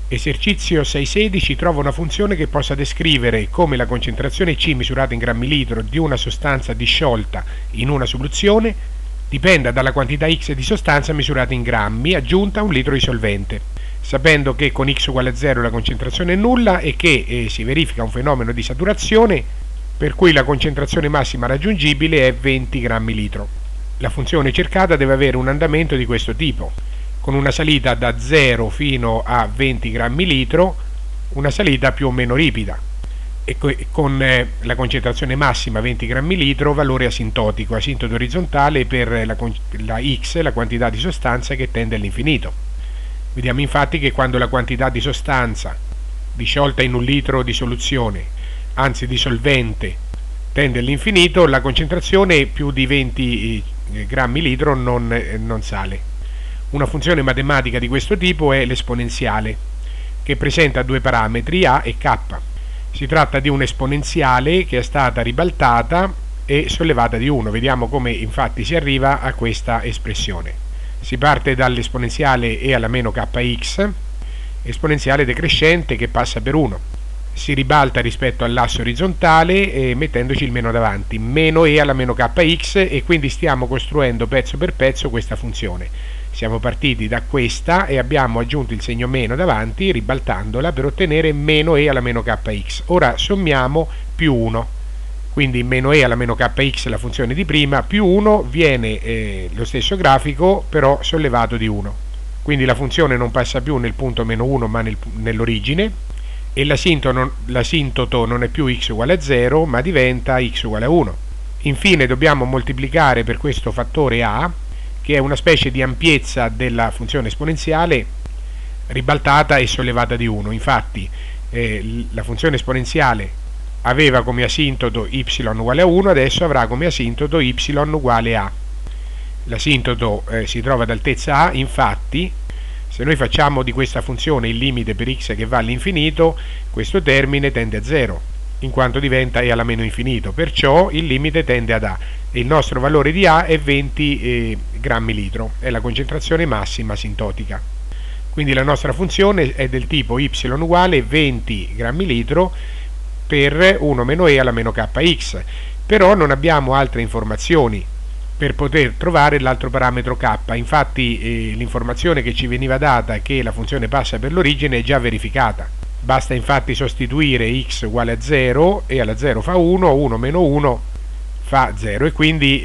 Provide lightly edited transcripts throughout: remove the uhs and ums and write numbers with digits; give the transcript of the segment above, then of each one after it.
Esercizio 6.16 trova una funzione che possa descrivere come la concentrazione C misurata in grammi litro di una sostanza disciolta in una soluzione dipenda dalla quantità X di sostanza misurata in grammi aggiunta a un litro di solvente, sapendo che con X uguale a 0 la concentrazione è nulla e che si verifica un fenomeno di saturazione per cui la concentrazione massima raggiungibile è 20 grammi litro. La funzione cercata deve avere un andamento di questo tipo, con una salita da 0 fino a 20 grammi litro, una salita più o meno ripida, e con la concentrazione massima 20 grammi litro, valore asintotico, asintoto orizzontale per la X, la quantità di sostanza che tende all'infinito. Vediamo infatti che quando la quantità di sostanza disciolta in un litro di soluzione, anzi di solvente, tende all'infinito, la concentrazione più di 20 grammi litro non sale. Una funzione matematica di questo tipo è l'esponenziale, che presenta due parametri a e k. Si tratta di un'esponenziale che è stata ribaltata e sollevata di 1. Vediamo come infatti si arriva a questa espressione. Si parte dall'esponenziale e alla meno kx, esponenziale decrescente che passa per 1. Si ribalta rispetto all'asse orizzontale mettendoci il meno davanti, meno e alla meno kx, e quindi stiamo costruendo pezzo per pezzo questa funzione. Siamo partiti da questa e abbiamo aggiunto il segno meno davanti ribaltandola per ottenere meno e alla meno kx. Ora sommiamo più 1, quindi meno e alla meno kx la funzione di prima, più 1 viene lo stesso grafico però sollevato di 1. Quindi la funzione non passa più nel punto meno 1 ma nell'origine, e l'asintoto non è più x uguale a 0 ma diventa x uguale a 1. Infine dobbiamo moltiplicare per questo fattore a, che è una specie di ampiezza della funzione esponenziale ribaltata e sollevata di 1. Infatti la funzione esponenziale aveva come asintoto y uguale a 1, adesso avrà come asintoto y uguale a. L'asintoto si trova ad altezza a, infatti se noi facciamo di questa funzione il limite per x che va all'infinito, questo termine tende a 0, in quanto diventa e alla meno infinito, perciò il limite tende ad a, e il nostro valore di a è 20 grammi litro, è la concentrazione massima asintotica. Quindi la nostra funzione è del tipo y uguale 20 grammi litro per 1 meno e alla meno kx, però non abbiamo altre informazioni per poter trovare l'altro parametro k. Infatti l'informazione che ci veniva data è che la funzione passa per l'origine è già verificata. Basta infatti sostituire x uguale a 0 e alla 0 fa 1, 1 meno 1 fa 0, e quindi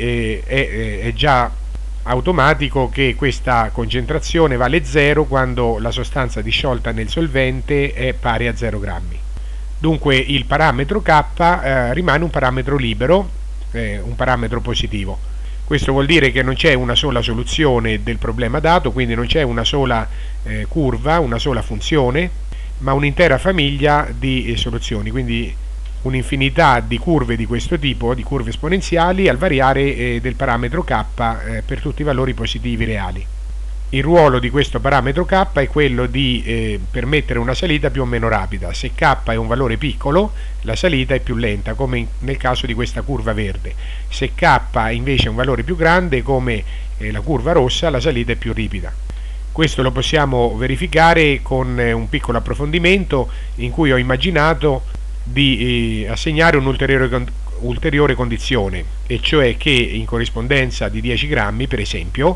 è già automatico che questa concentrazione vale 0 quando la sostanza disciolta nel solvente è pari a 0 grammi. Dunque il parametro k rimane un parametro libero, un parametro positivo. Questo vuol dire che non c'è una sola soluzione del problema dato, quindi non c'è una sola curva, una sola funzione, ma un'intera famiglia di soluzioni, quindi un'infinità di curve di questo tipo, di curve esponenziali al variare del parametro k per tutti i valori positivi reali. Il ruolo di questo parametro k è quello di permettere una salita più o meno rapida. Se k è un valore piccolo, la salita è più lenta, come nel caso di questa curva verde. Se k invece è un valore più grande, come la curva rossa, la salita è più ripida. Questo lo possiamo verificare con un piccolo approfondimento in cui ho immaginato di assegnare un'ulteriore condizione, e cioè che in corrispondenza di 10 grammi, per esempio,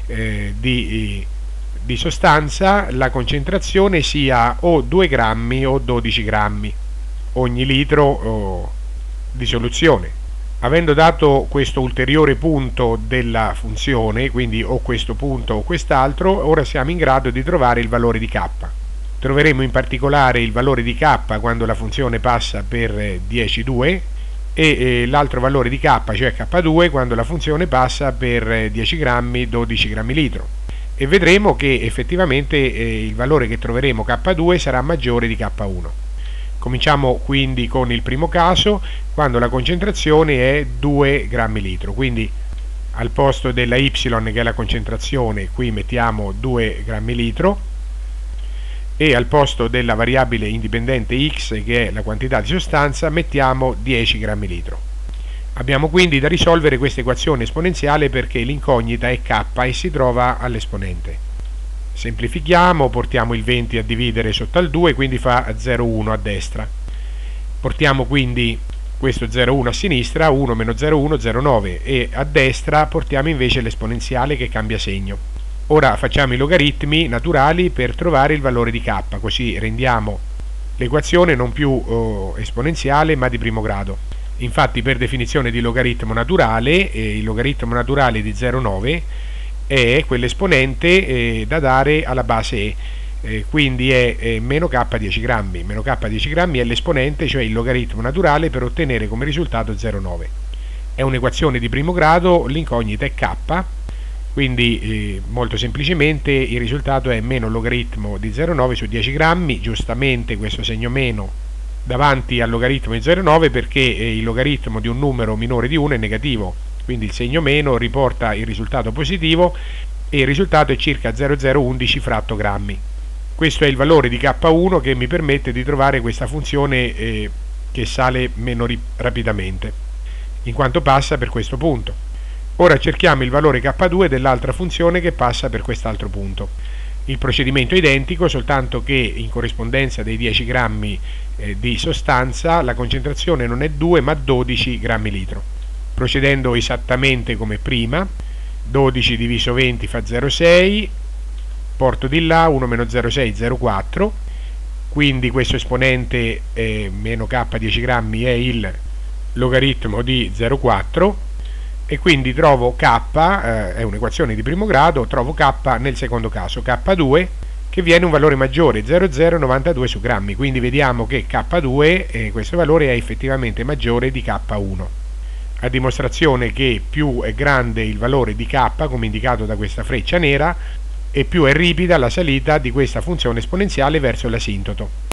di sostanza la concentrazione sia o 2 grammi o 12 grammi ogni litro di soluzione. Avendo dato questo ulteriore punto della funzione, quindi o questo punto o quest'altro, ora siamo in grado di trovare il valore di k. Troveremo in particolare il valore di k quando la funzione passa per 10,2 e l'altro valore di k, cioè k2, quando la funzione passa per 10 grammi, 12 grammi litro. E vedremo che effettivamente il valore che troveremo k2 sarà maggiore di k1. Cominciamo quindi con il primo caso, quando la concentrazione è 2 grammi litro. Quindi al posto della y, che è la concentrazione, qui mettiamo 2 grammi litro, e al posto della variabile indipendente x, che è la quantità di sostanza, mettiamo 10 grammi litro. Abbiamo quindi da risolvere questa equazione esponenziale perché l'incognita è k e si trova all'esponente. Semplifichiamo, portiamo il 20 a dividere sotto al 2, quindi fa 0,1 a destra. Portiamo quindi questo 0,1 a sinistra, 1 meno 0,1, 0,9, e a destra portiamo invece l'esponenziale che cambia segno. Ora facciamo i logaritmi naturali per trovare il valore di k, così rendiamo l'equazione non più esponenziale ma di primo grado. Infatti, per definizione di logaritmo naturale, il logaritmo naturale di 0,9 è quell'esponente da dare alla base e, quindi è meno k 10 grammi. Meno k 10 grammi è l'esponente, cioè il logaritmo naturale, per ottenere come risultato 0,9. È un'equazione di primo grado, l'incognita è k, quindi molto semplicemente il risultato è meno logaritmo di 0,9 su 10 grammi, giustamente questo segno meno davanti al logaritmo di 0,9 perché il logaritmo di un numero minore di 1 è negativo, quindi il segno meno riporta il risultato positivo e il risultato è circa 0,011 fratto grammi. Questo è il valore di K1 che mi permette di trovare questa funzione che sale meno rapidamente, in quanto passa per questo punto. Ora cerchiamo il valore K2 dell'altra funzione che passa per quest'altro punto. Il procedimento è identico, soltanto che in corrispondenza dei 10 grammi di sostanza la concentrazione non è 2 ma 12 grammi litro. Procedendo esattamente come prima, 12 diviso 20 fa 0,6, porto di là 1 meno 0,6, 0,4, quindi questo esponente meno k 10 grammi è il logaritmo di 0,4 e quindi trovo k, è un'equazione di primo grado, trovo k nel secondo caso, k2 che viene un valore maggiore, 0,092 su grammi, quindi vediamo che k2, questo valore è effettivamente maggiore di k1. A dimostrazione che più è grande il valore di k, come indicato da questa freccia nera, e più è ripida la salita di questa funzione esponenziale verso l'asintoto.